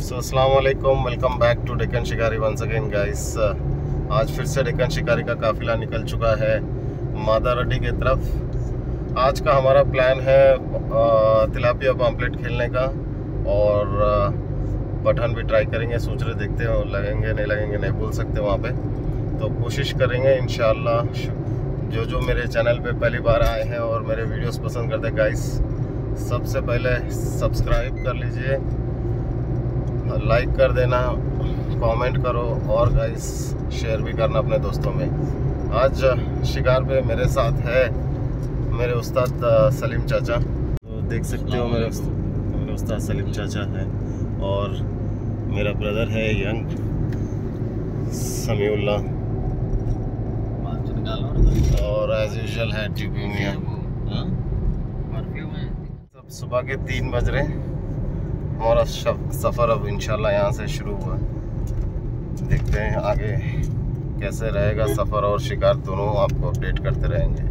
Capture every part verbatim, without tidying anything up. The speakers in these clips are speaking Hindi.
सो अस्सलाम वालेकुम, वेलकम बैक टू डेक्कन शिकारी वंस अगेन गाइस। आज फिर से डेक्कन शिकारी का काफ़िला निकल चुका है मादारडी की तरफ। आज का हमारा प्लान है तिलापिया पॉम्पलेट खेलने का और पठान भी ट्राई करेंगे। सोच रहे देखते हो लगेंगे नहीं लगेंगे, नहीं बोल सकते वहाँ पे, तो कोशिश करेंगे इंशाल्लाह। जो जो मेरे चैनल पे पहली बार आए हैं और मेरे वीडियोस पसंद करते हैं गाइस, सबसे पहले सब्सक्राइब कर लीजिए, लाइक कर देना, कमेंट करो और गाइस शेयर भी करना अपने दोस्तों में। आज शिकार पे मेरे साथ है मेरे उस्ताद सलीम चाचा, तो देख सकते हो मेरे मेरे उस्ताद सलीम चाचा है और मेरा ब्रदर है यंग समीउल्ला और एज यूजुअल है टिपिमिया। सब सुबह के तीन बज रहे, हमारा सफ़र अब इंशाल्लाह यहाँ से शुरू हुआ। देखते हैं आगे कैसे रहेगा सफ़र और शिकार, दोनों आपको अपडेट करते रहेंगे।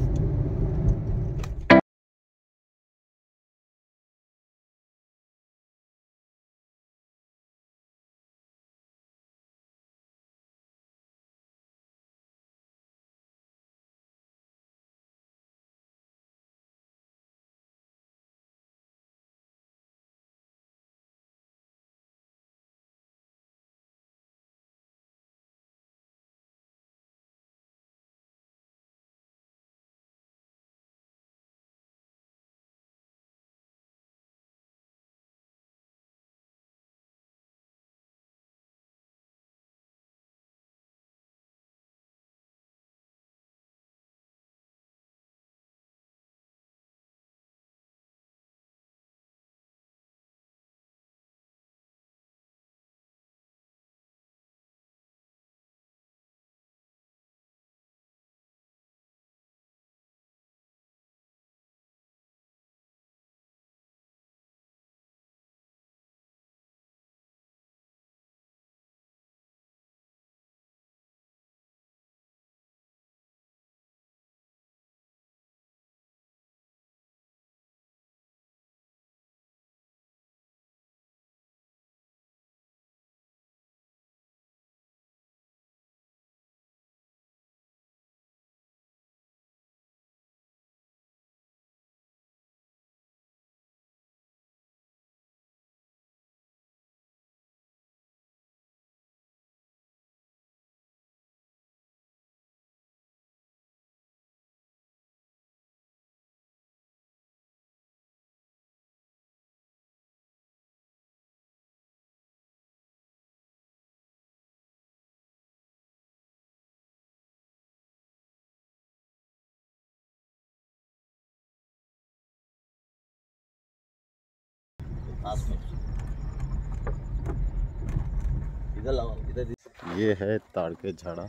ये है ताड़ के झाड़ा।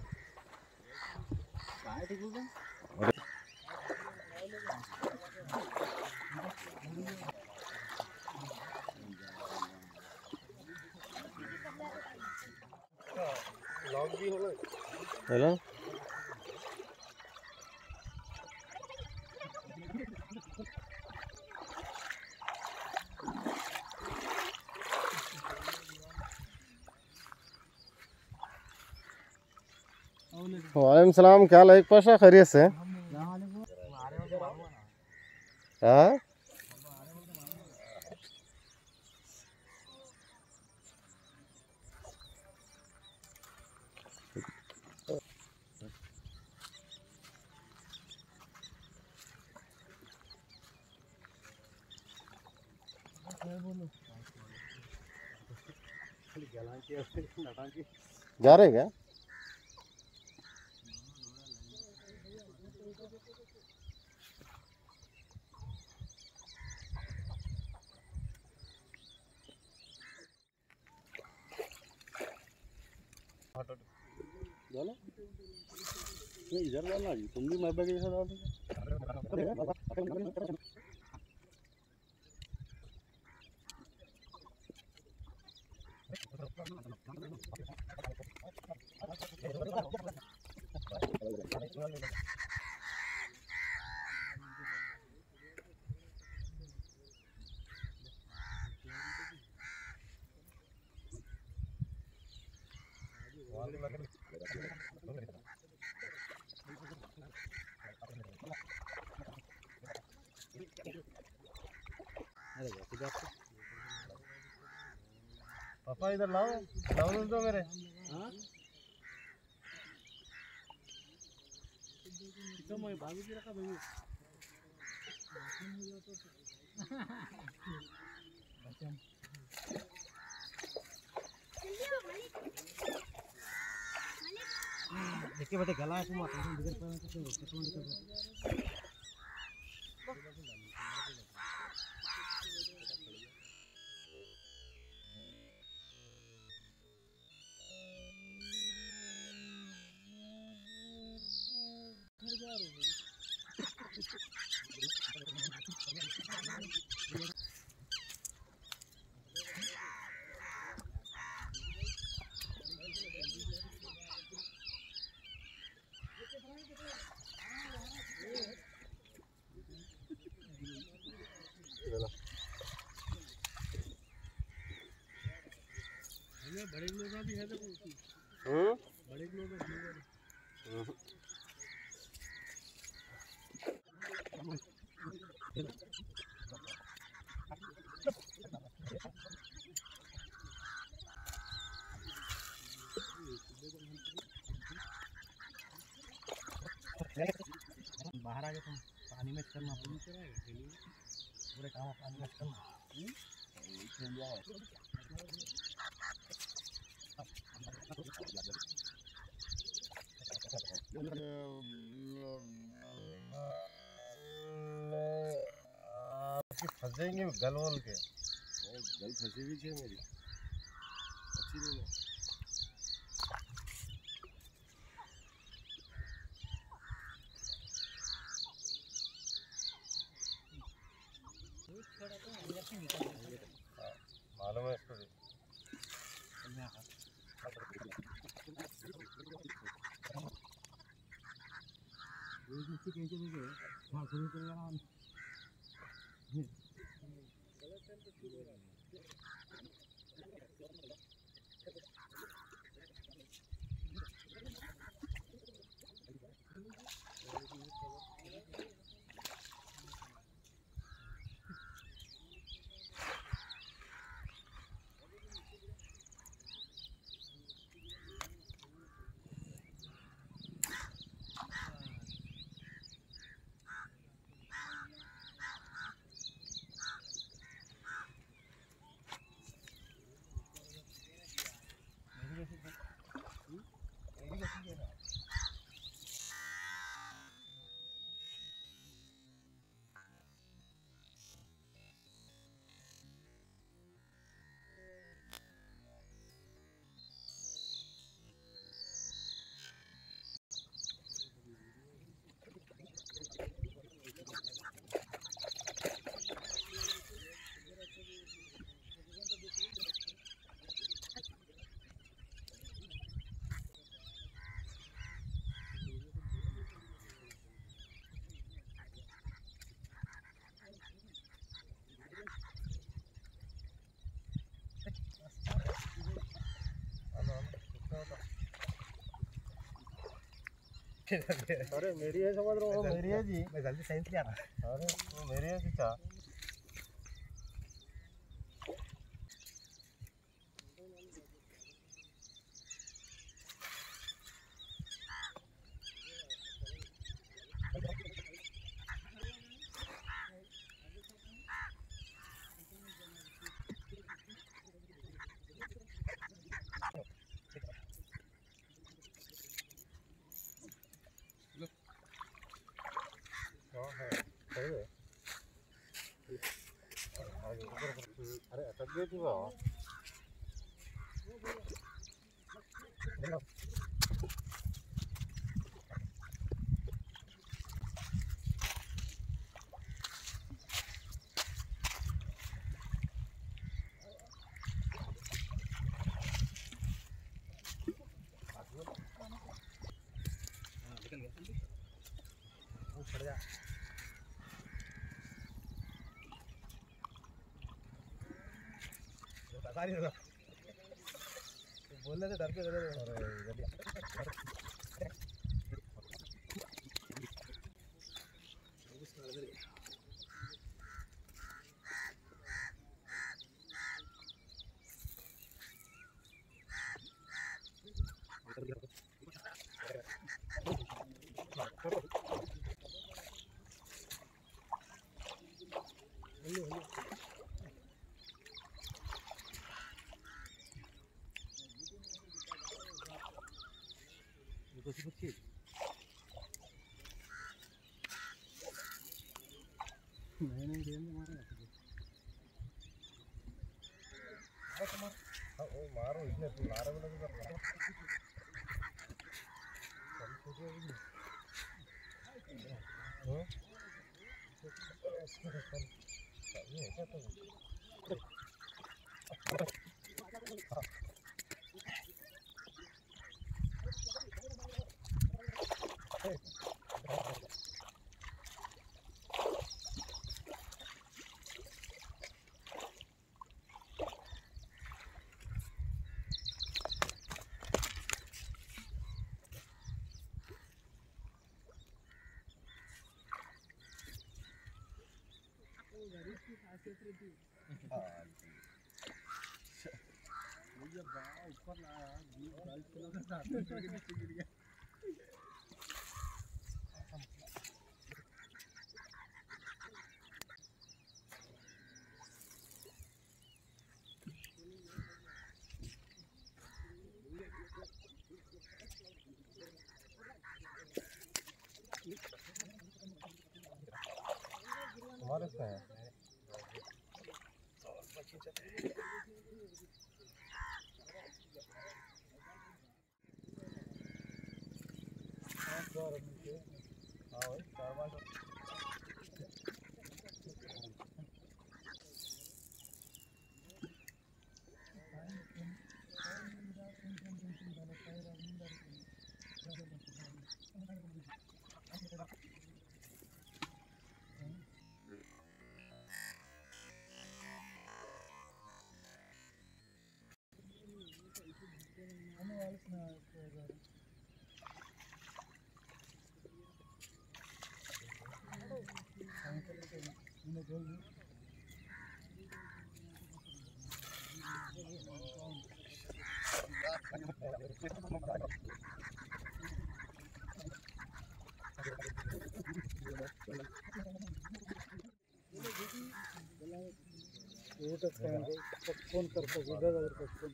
हेलो वालेकुम सलाम, क्या लाइक पाशा खैरियत से? हाँ जा रहे क्या? इधर डालना जी, तुम भी मैं बैग जैसा डाल दो। पापा इधर लाओ, लाओ दो मेरे। हाँ तो मैं बाबू की रखा भाई देखिए बेटे गला है तुम आते हो इधर पर तो कटवा निकल बड़े लोग का भी है तो हम्म बड़े लोग का बाहर आ गए तुम पानी में करना पूरे काम पानी में करना फंस जाएंगे गल वोल के गल फंसी हुई है मेरी अच्छी नहीं है मालूम है इसको अरे मेरी है समझ रहा हूँ मेरी है जी मैं जल्दी साइंस ले आ रहा अरे वो मेरी है जी क्या अरे अटक गई थी वो छड़ जा बता रही हो बोलने से डरते डरते कुछ बच्चे नहीं नहीं गेम मारे मार ओ मारो इसने तू मारे बोला तो कर हां ये है तो ऊपर हमारे से है फोन करतो विभागावर करतो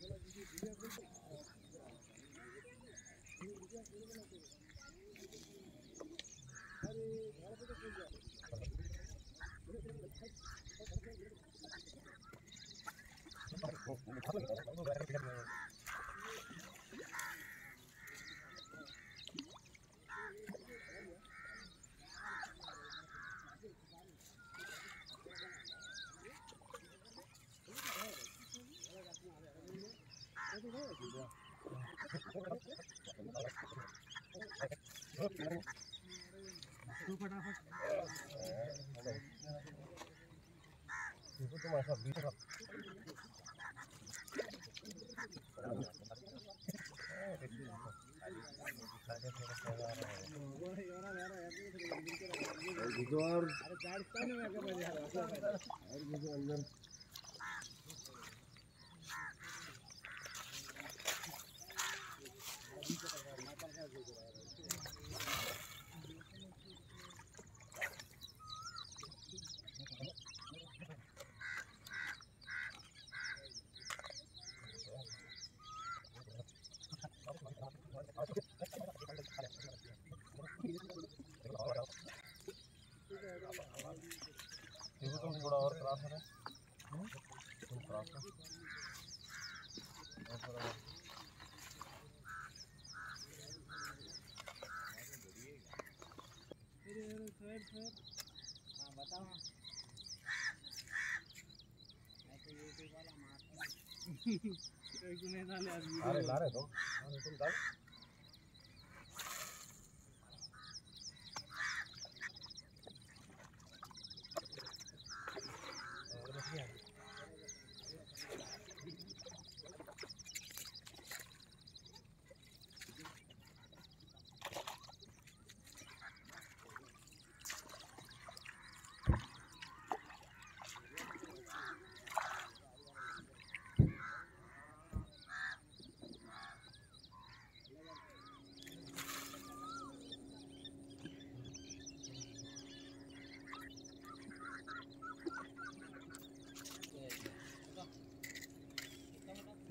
तू फटाफट तुम ऐसा बीच का और अंदर थोड़ा और क्रॉस है क्रॉस बताओ अरे ला रहे तुम तुम डाल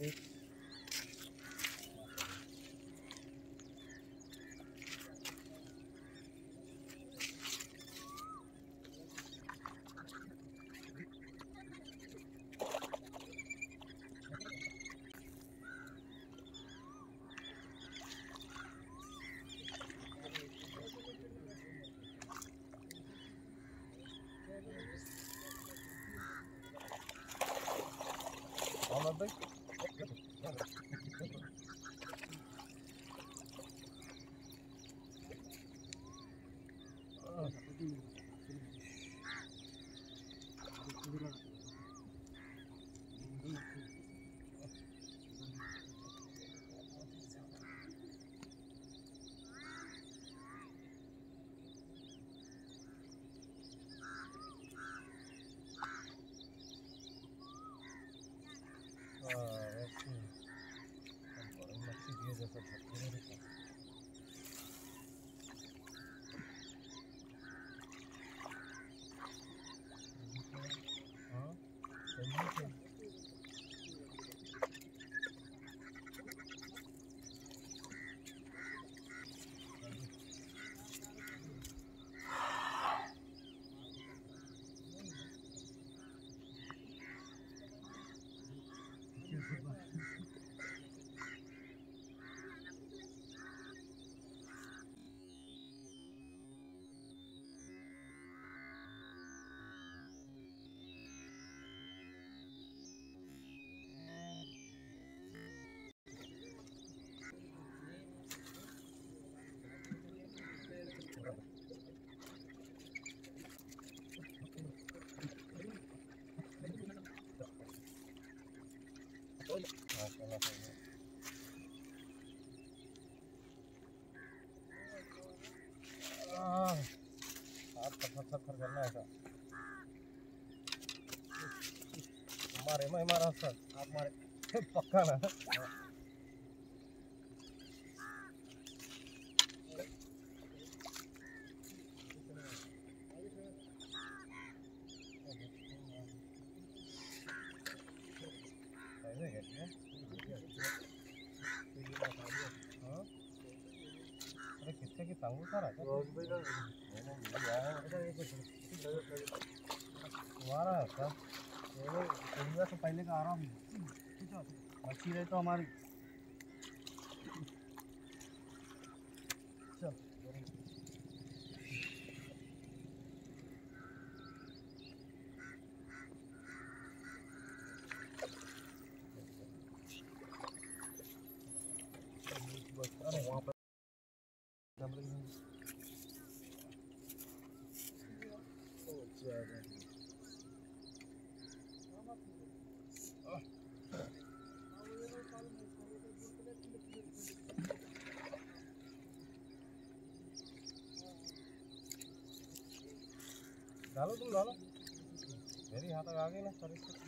Ahmet Bey. मारे मैं मारा सर आप मारे पक्का ना अरे किससे की तंगू सर है तुम्हारा है सर इंडिया से पहले का आराम मच्छी रहे तो हमारी चल अरे वहाँ पर डालो तुम डालो मेरी यहाँ तक आ गई ना सर इससे